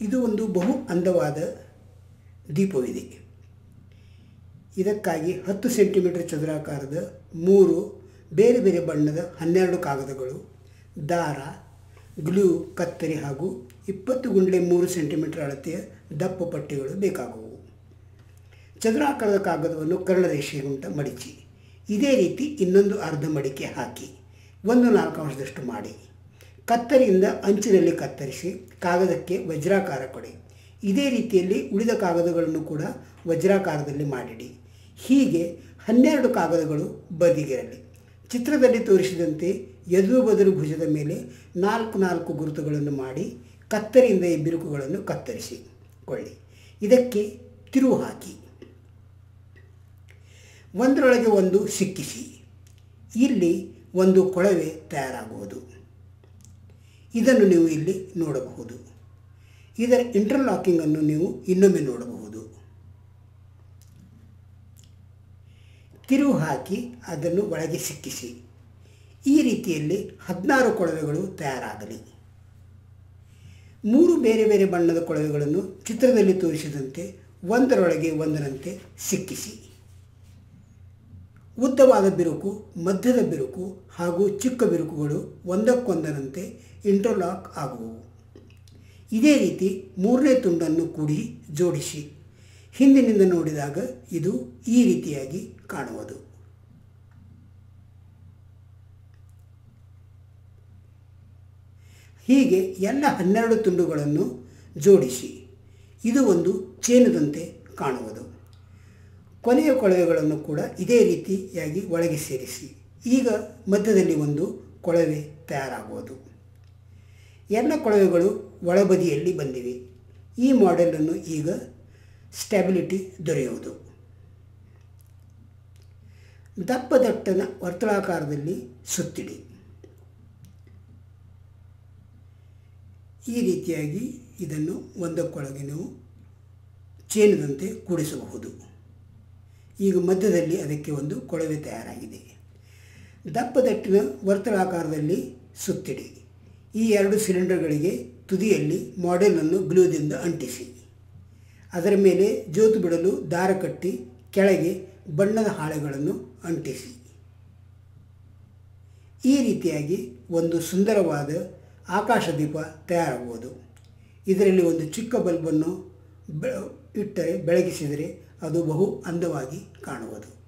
ಇದು ಒಂದು ಬಹು ಅಂದವಾದ ದೀಪವಿದೆ. ಇದಕ್ಕಾಗಿ 10 ಸೆಂಟಿಮೀಟರ್ ಚದುರಾಕಾರದ 3 ಬೇರೆ ಬೇರೆ ಬಣ್ಣದ 12 ಕಾಗದಗಳು, ದಾರ, ಗ್ಲೂ, ಕತ್ತರಿ ಹಾಗೂ 20x3 ಸೆಂಟಿಮೀಟರ್ ಅಳತೆಯ ದಪ್ಪ ಪಟ್ಟಿಗಳು ಬೇಕಾಗುವು. ಚದುರಾಕಾರದ ಕಾಗದವನ್ನು ಕರ್ಣರೇಷೆಗುಂಟ ಮಡಿಚಿ ಇದೇ ರೀತಿ ಇನ್ನೊಂದು ಅರ್ಧ ಮಡಿಕೆ ಹಾಕಿ 1/4 ಮಾಡಿ ಕತ್ತರಿಯಿಂದ ಅಂಚಿನಲ್ಲಿ ಕತ್ತರಿಸಿ ಕಾಗದಕ್ಕೆ ವಜ್ರಾಕಾರ ಕೊಡಿ. ಇದೇ ರೀತಿಯಲ್ಲಿ ಉಳಿದ ಕಾಗದಗಳನ್ನು ಕೂಡ ವಜ್ರಾಕಾರದಲ್ಲಿ ಮಾಡಿಡಿ. ಹೀಗೆ 12 ಕಾಗದಗಳು ಬದಿಗಿರಲಿ. ಚಿತ್ರದಲ್ಲಿ ತೋರಿಸಿದಂತೆ ಎದುರು ಬದಲು ಭುಜದ ಮೇಲೆ 4 ಗುರುತುಗಳನ್ನು ಮಾಡಿ ಕತ್ತರಿಯಿಂದ ಈ ಬಿರುಕುಗಳನ್ನು ಕತ್ತರಿಸಿಕೊಳ್ಳಿ. ಇದಕ್ಕೆ ತಿರುವು ಹಾಕಿ ಒಂದರೊಳಗೆ ಒಂದು ಸಿಕ್ಕಿಸಿ ಇಲ್ಲಿ ಒಂದು ಕೊಳವೆ ತಯಾರಾಗುವುದು. ಇದನ್ನು ನೀವು ಇಲ್ಲಿ ನೋಡಬಹುದು. ಇದರ ಇಂಟರ್ಲಾಕಿಂಗನ್ನು ನೀವು ಇನ್ನೊಮ್ಮೆ ನೋಡಬಹುದು. ತಿರುವು ಹಾಕಿ ಅದನ್ನು ಒಳಗೆ ಸಿಕ್ಕಿಸಿ. ಈ ರೀತಿಯಲ್ಲಿ 16 ಕೊಳವೆಗಳು ತಯಾರಾಗಲಿ. 3 ಬೇರೆ ಬೇರೆ ಬಣ್ಣದ ಕೊಳವೆಗಳನ್ನು ಚಿತ್ರದಲ್ಲಿ ತೋರಿಸಿದಂತೆ ಒಂದರೊಳಗೆ ಒಂದರಂತೆ ಸಿಕ್ಕಿಸಿ. ಉದ್ದವಾದ ಬಿರುಕು, ಮಧ್ಯದ ಬಿರುಕು ಹಾಗೂ ಚಿಕ್ಕ ಬಿರುಕುಗಳು ಒಂದಕ್ಕೊಂದರಂತೆ ಇಂಟರ್ಲಾಕ್ ಆಗುವವು. ಇದೇ ರೀತಿ 3ನೇ ತುಂಡನ್ನು ಕೂಡಿ ಜೋಡಿಸಿ. ಹಿಂದಿನಿಂದ ನೋಡಿದಾಗ ಇದು ಈ ರೀತಿಯಾಗಿ ಕಾಣುವುದು. ಹೀಗೆ ಎಲ್ಲ 12 ತುಂಡುಗಳನ್ನು ಜೋಡಿಸಿ. ಇದು ಒಂದು ಚೇನುದಂತೆ ಕಾಣುವುದು. ಕೊನೆಯ ಕೊಳವೆಗಳನ್ನು ಕೂಡ ಇದೇ ರೀತಿಯಾಗಿ ಒಳಗೆ ಸೇರಿಸಿ. ಈಗ ಮಧ್ಯದಲ್ಲಿ ಒಂದು ಕೊಳವೆ ತಯಾರಾಗುವುದು. ಎಲ್ಲ ಕೊಳವೆಗಳು ಒಳಬದಿಯಲ್ಲಿ ಬಂದಿವೆ. ಈ ಮಾಡೆಲನ್ನು ಈಗ ಸ್ಟೆಬಿಲಿಟಿ ದೊರೆಯುವುದು. ದಪ್ಪದಟ್ಟನ ವರ್ತುಳಾಕಾರದಲ್ಲಿ ಸುತ್ತಿಡಿ. ಈ ರೀತಿಯಾಗಿ ಇದನ್ನು ಒಂದಕ್ಕೊಳಗೆ ನೀವು ಚೇನುದಂತೆ ಕೂಡಿಸಬಹುದು. ಈಗ ಮಧ್ಯದಲ್ಲಿ ಅದಕ್ಕೆ ಒಂದು ಕೊಳವೆ ತಯಾರಾಗಿದೆ. ದಪ್ಪದಟ್ಟಿನ ವರ್ತುಳಾಕಾರದಲ್ಲಿ ಸುತ್ತಿಡಿ. ಈ 2 ಸಿಲಿಂಡರ್ಗಳಿಗೆ ತುದಿಯಲ್ಲಿ ಮಾಡೆಲನ್ನು ಗ್ಲೂದಿಂದ ಅಂಟಿಸಿ. ಅದರ ಮೇಲೆ ಜೋತು ಬಿಡಲು ದಾರ ಕಟ್ಟಿ ಕೆಳಗೆ ಬಣ್ಣದ ಹಾಳೆಗಳನ್ನು ಅಂಟಿಸಿ. ಈ ರೀತಿಯಾಗಿ ಒಂದು ಸುಂದರವಾದ ಆಕಾಶದೀಪ ತಯಾರಾಗುವುದು. ಇದರಲ್ಲಿ ಒಂದು ಚಿಕ್ಕ ಬಲ್ಬನ್ನು ಇಟ್ಟರೆ ಬೆಳಗಿಸಿದರೆ ಅದು ಬಹು ಅಂದವಾಗಿ ಕಾಣುವುದು.